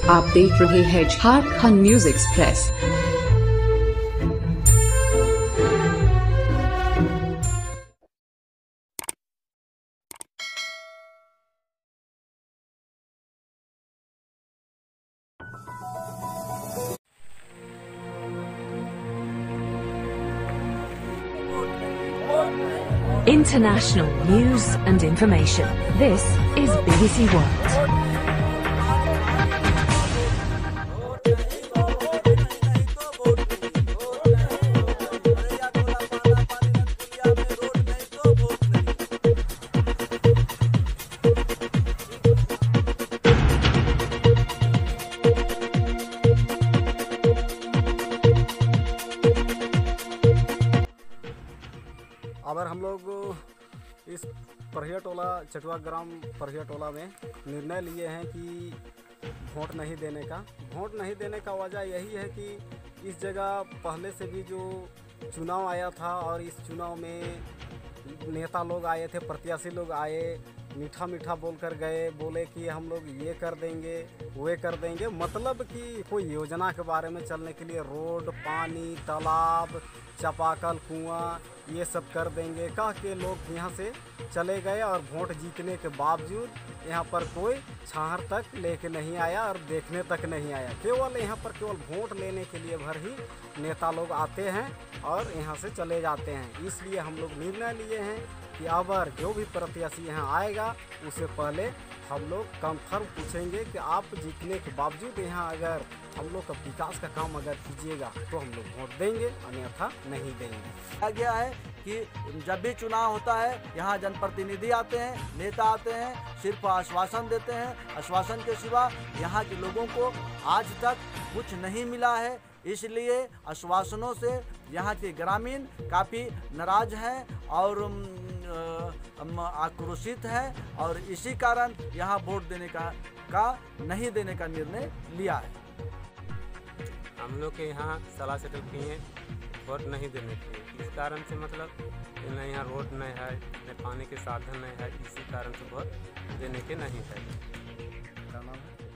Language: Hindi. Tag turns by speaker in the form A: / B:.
A: आप देख रहे हैं Jharkhand news express.
B: International news and information. This is BBC World.
C: अगर हम लोग इस परहिया टोला चटुआ ग्राम परहिया टोला में निर्णय लिए हैं कि वोट नहीं देने का वजह यही है कि इस जगह पहले से भी जो चुनाव आया था और इस चुनाव में नेता लोग आए थे, प्रत्याशी लोग आए, मीठा मीठा बोलकर गए, बोले कि हम लोग ये कर देंगे वे कर देंगे, मतलब कि कोई योजना के बारे में चलने के लिए रोड, पानी, तालाब, चापाकल, कुआं ये सब कर देंगे कह के लोग यहाँ से चले गए और वोट जीतने के बावजूद यहाँ पर कोई छाहर तक लेके नहीं आया और देखने तक नहीं आया। केवल यहाँ पर केवल वोट लेने के लिए भर ही नेता लोग आते हैं और यहाँ से चले जाते हैं। इसलिए हम लोग निर्णय लिए हैं कि अगर जो भी प्रत्याशी यहाँ आएगा उससे पहले हम लोग कन्फर्म पूछेंगे कि आप जीतने के बावजूद यहाँ अगर हम लोग का विकास का काम अगर कीजिएगा तो हम लोग वोट देंगे, अन्यथा नहीं देंगे।
D: कहा गया है कि जब भी चुनाव होता है यहाँ जनप्रतिनिधि आते हैं, नेता आते हैं, सिर्फ आश्वासन देते हैं। आश्वासन के सिवा यहाँ के लोगों को आज तक कुछ नहीं मिला है। इसलिए आश्वासनों से यहाँ के ग्रामीण काफ़ी नाराज हैं और आक्रोशित हैं और इसी कारण यहाँ वोट देने का नहीं देने का निर्णय लिया है।
E: हम लोग के यहाँ सलाह सेटल किए वोट नहीं देने के लिए, इस कारण से मतलब न यहाँ रोड नहीं है, न पानी के साधन नहीं है, इसी कारण से वोट देने के नहीं है।